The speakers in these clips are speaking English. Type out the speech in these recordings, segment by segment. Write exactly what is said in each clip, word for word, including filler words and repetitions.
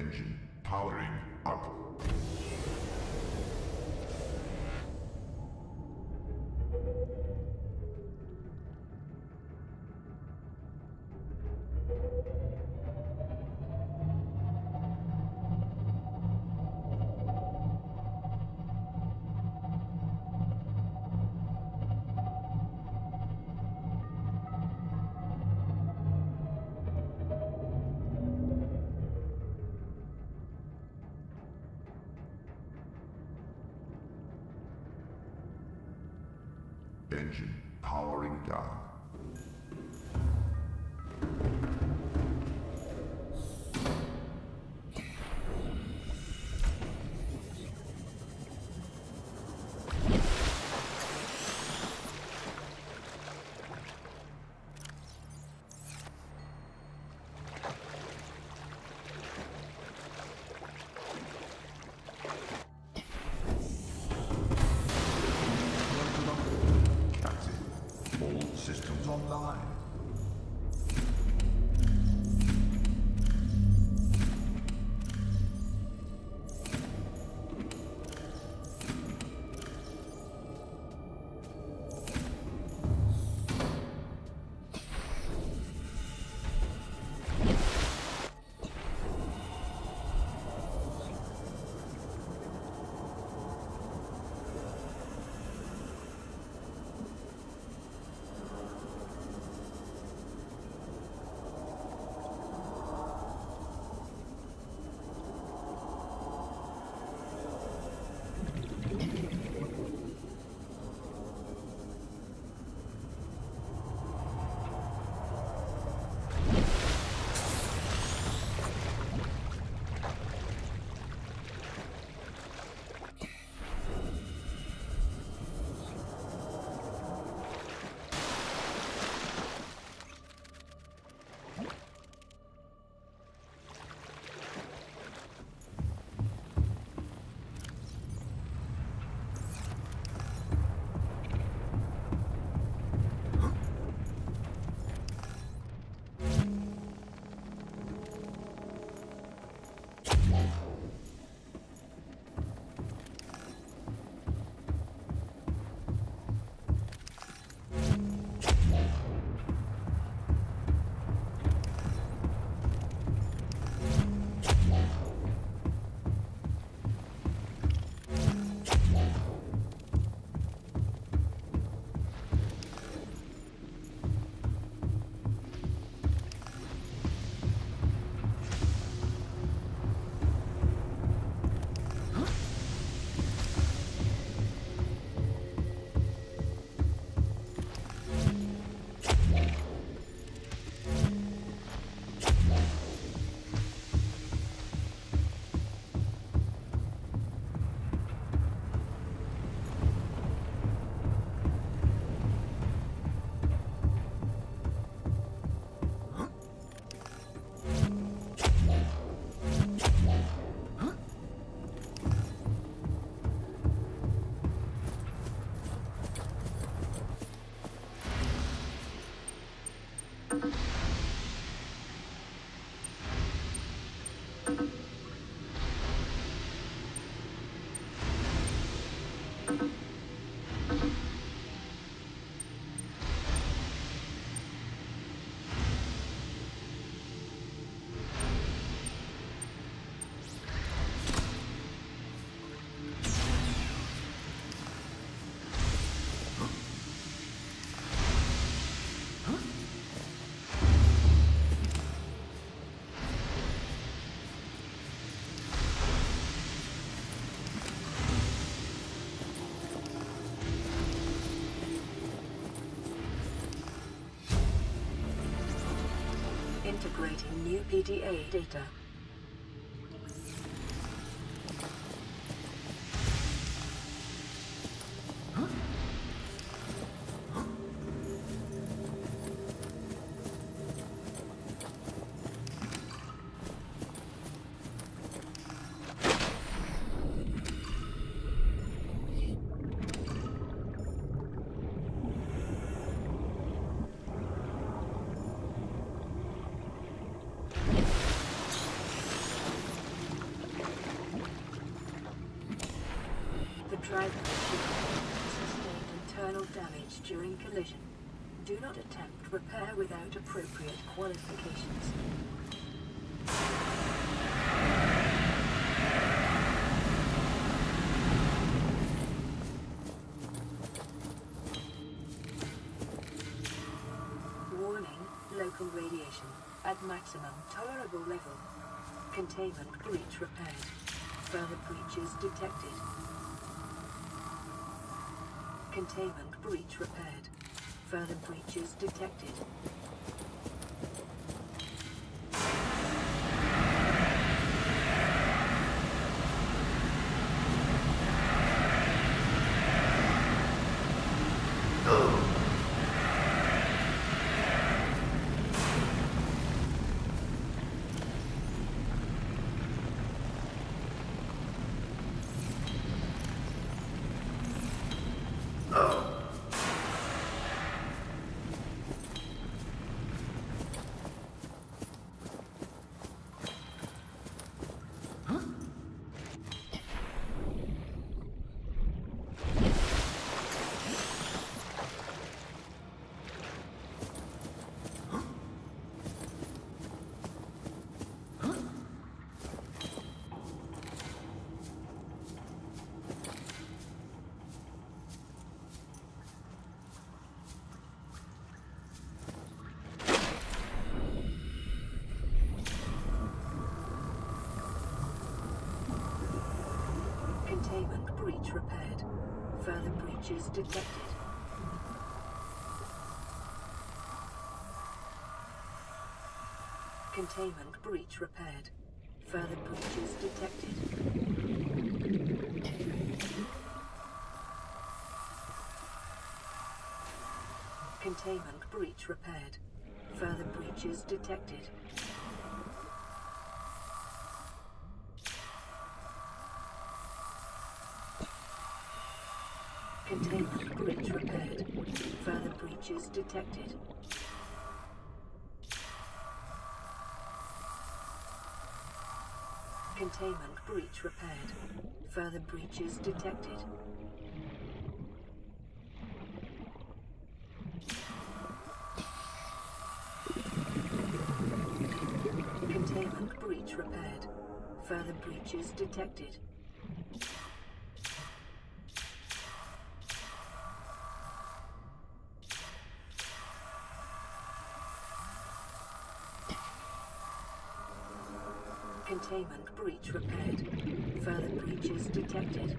Engine powering up. Engine powering down. Systems online. Integrating new P D A data. Tripod sustained internal damage during collision. Do not attempt repair without appropriate qualifications. Warning, local radiation at maximum tolerable level. Containment breach repaired. Further breaches detected. Containment breach repaired. Further breaches detected. Containment breach repaired. Further breaches detected. Containment breach repaired. Further breaches detected. Containment breach repaired. Further breaches detected. Containment breach repaired. Further breaches detected. Containment breach repaired. Further breaches detected. Containment breach repaired. Further breaches detected. Containment breach repaired. Further breaches detected.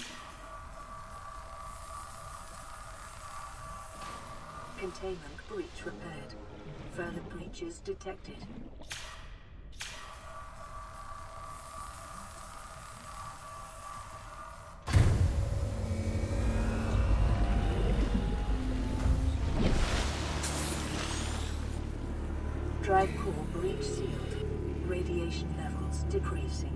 Containment breach repaired. Further breaches detected. Drive core breach sealed. Radiation levels decreasing.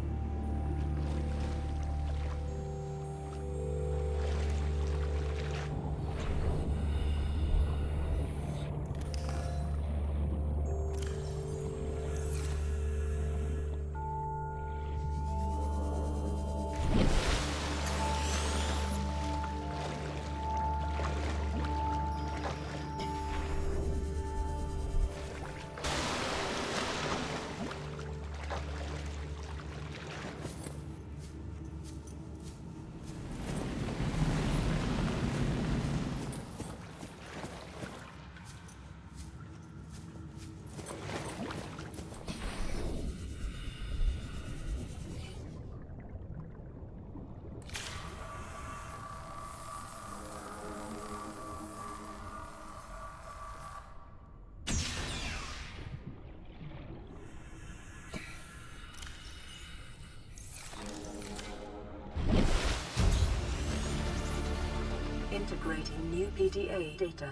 Integrating new P D A data.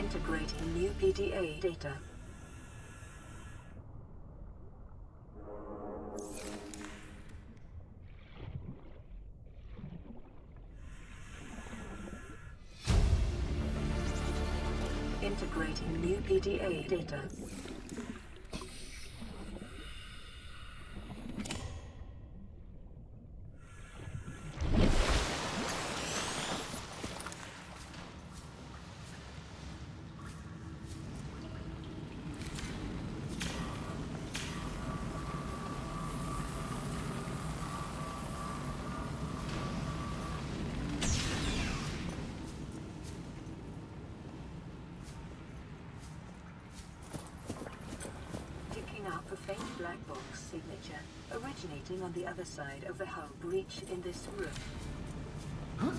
Integrating new P D A data. Integrating new P D A data. A faint black box signature originating on the other side of the hull breach in this room. Huh?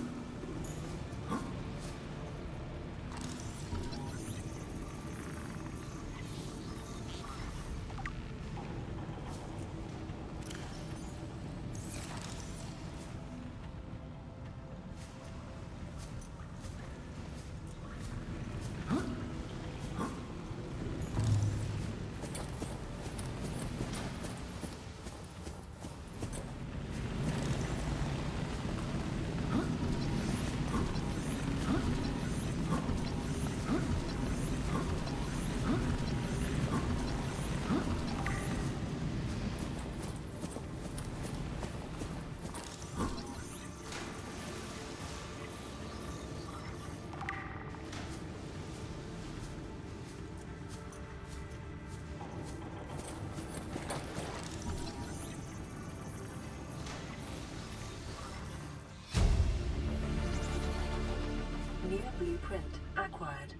New blueprint acquired.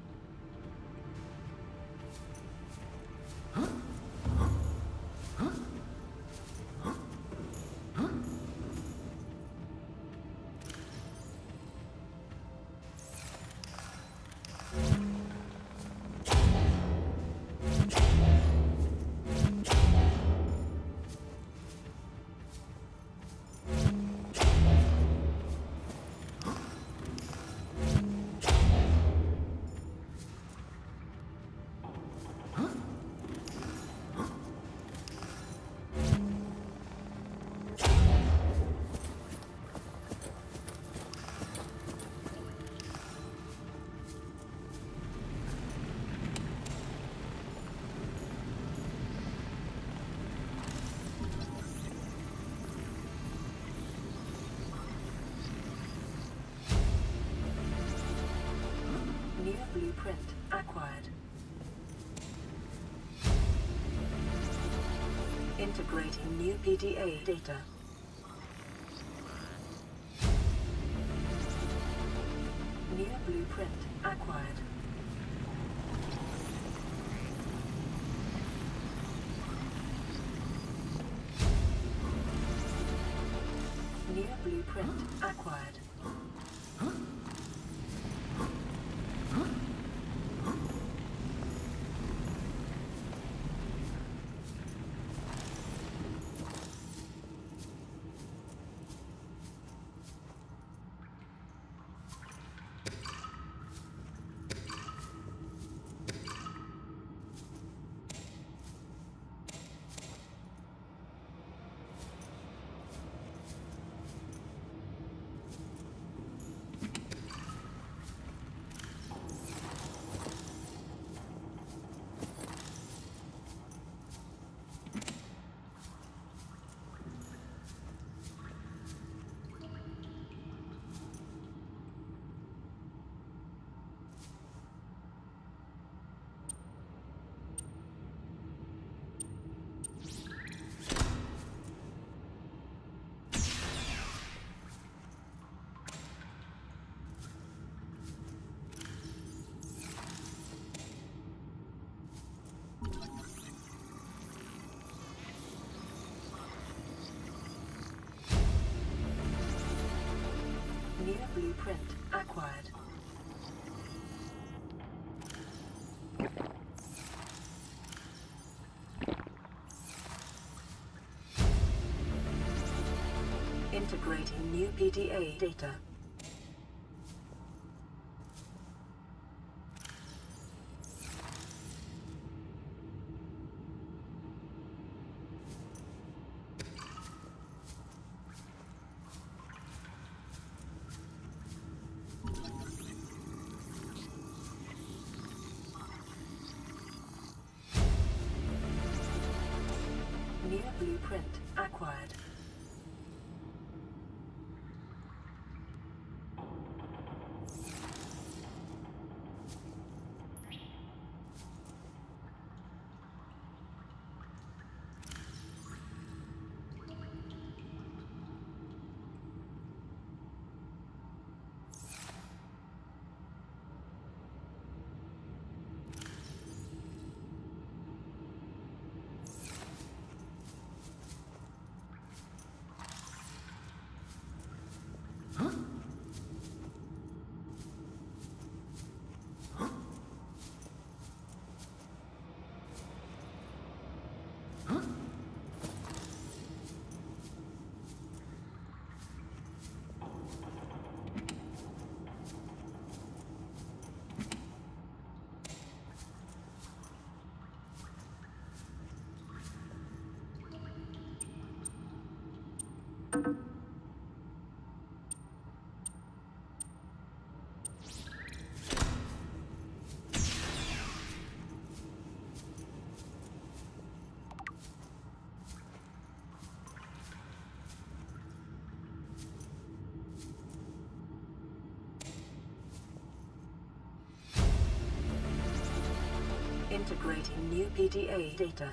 New blueprint acquired. Integrating new P D A data. New blueprint acquired. New blueprint acquired. New blueprint acquired. Integrating new P D A data. New blueprint acquired. Integrating new P D A data.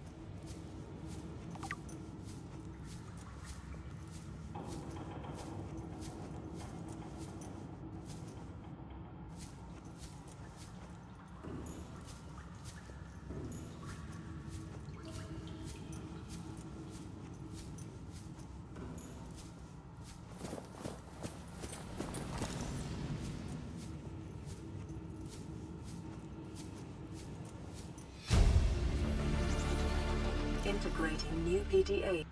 Integrating new P D A.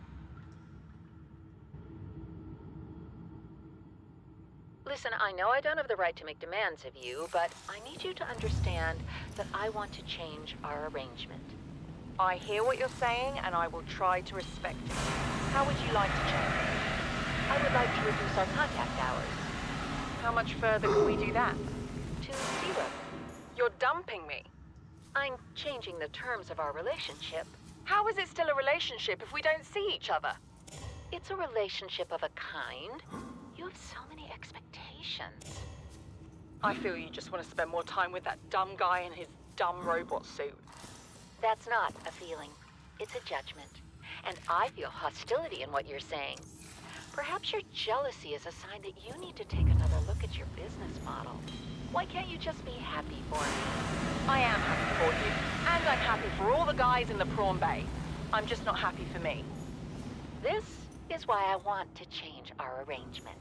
Listen, I know I don't have the right to make demands of you, but I need you to understand that I want to change our arrangement. I hear what you're saying, and I will try to respect it. How would you like to change it? I would like to reduce our contact hours. How much further can we do that? To zero. You're dumping me. I'm changing the terms of our relationship. How is it still a relationship if we don't see each other? It's a relationship of a kind. You have so many expectations. I feel you just want to spend more time with that dumb guy in his dumb robot suit. That's not a feeling. It's a judgment. And I feel hostility in what you're saying. Perhaps your jealousy is a sign that you need to take another look at your business model. Why can't you just be happy for me? I am happy for you, and I'm happy for all the guys in the prawn bay. I'm just not happy for me. This is why I want to change our arrangement.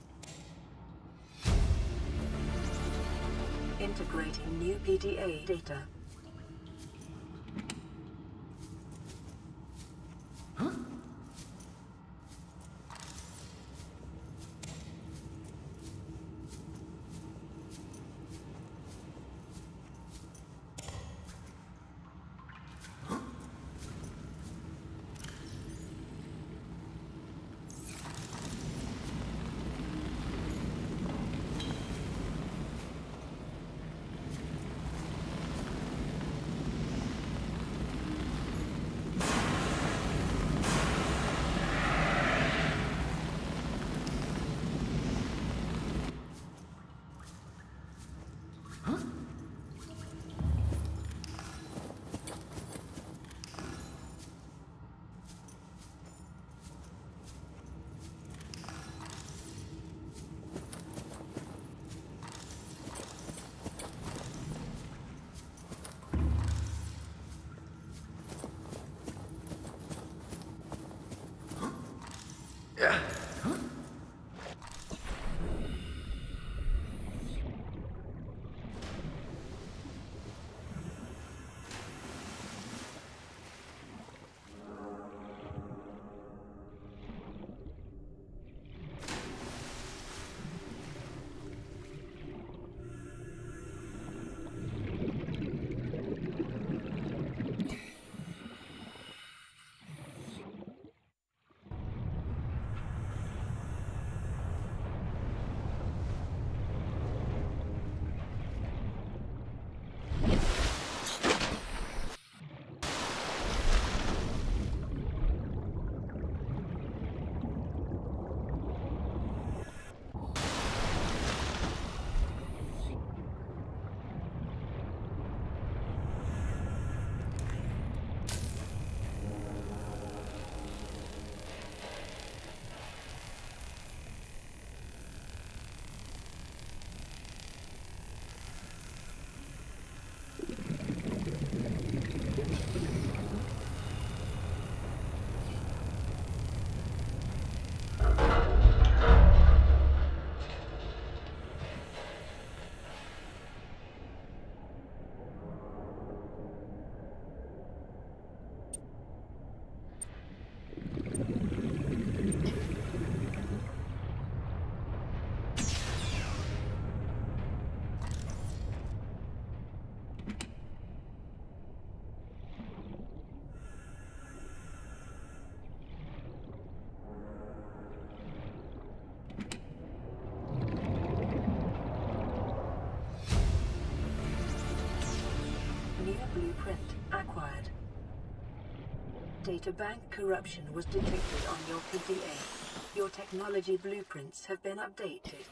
Integrating new P D A data. Yeah. Databank corruption was detected on your P D A. Your technology blueprints have been updated.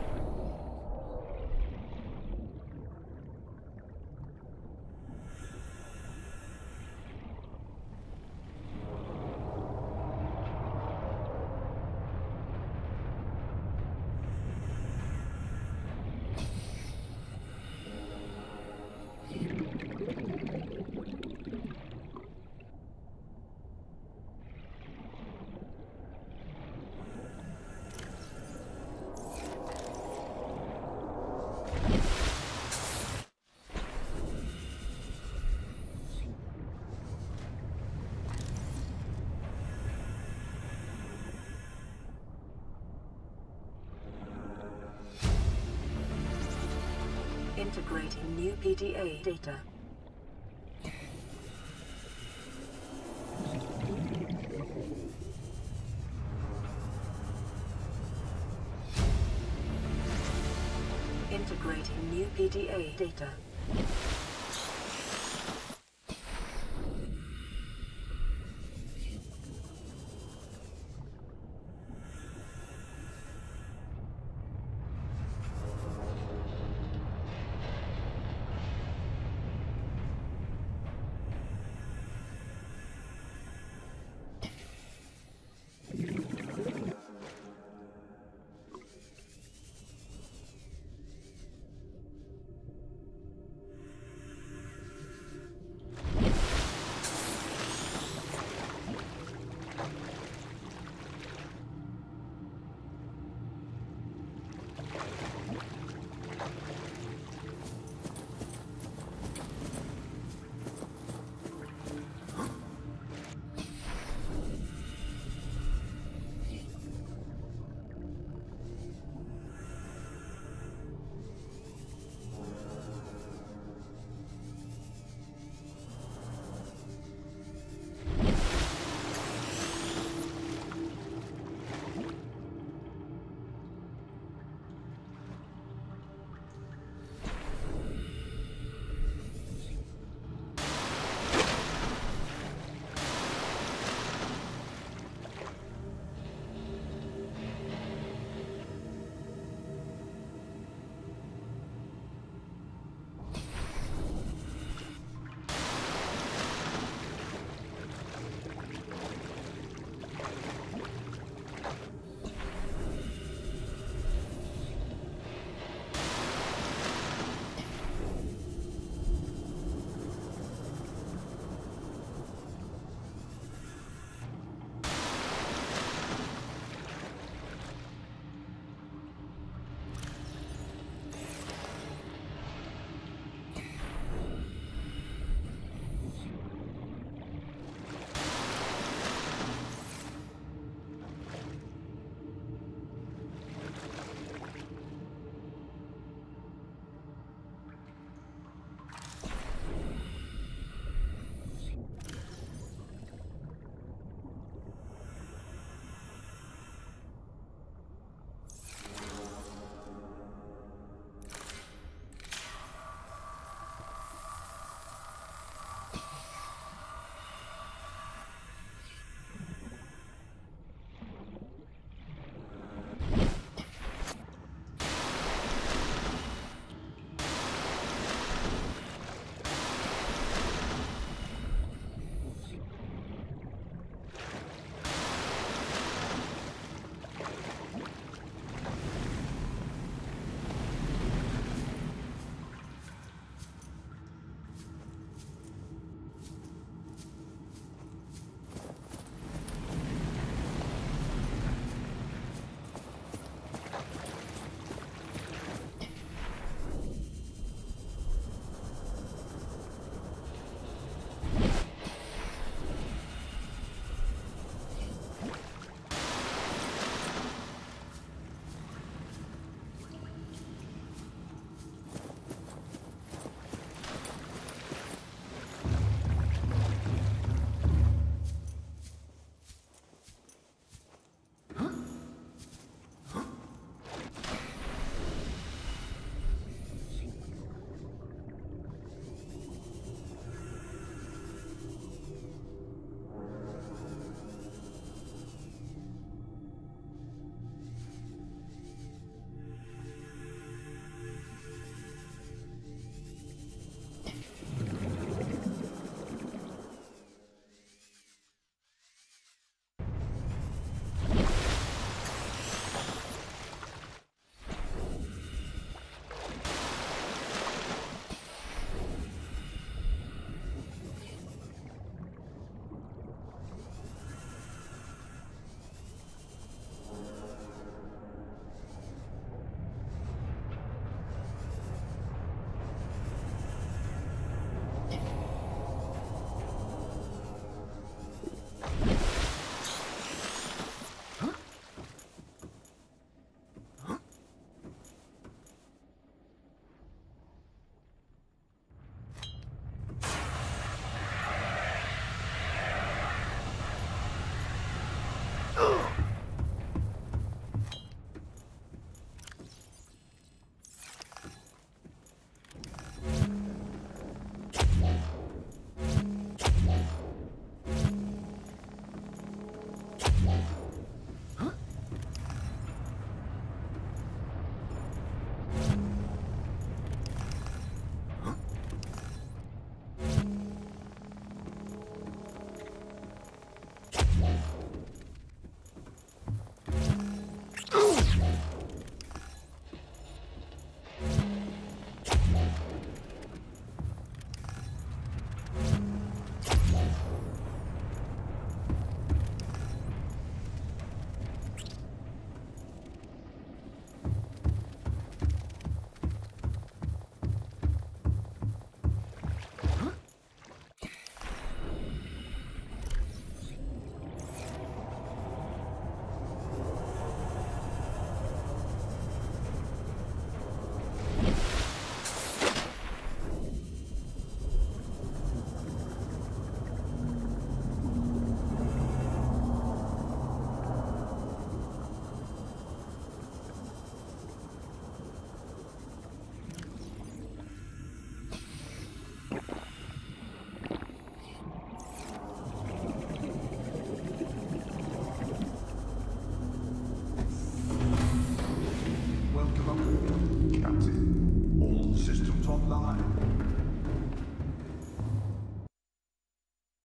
Integrating new P D A data. Integrating new P D A data.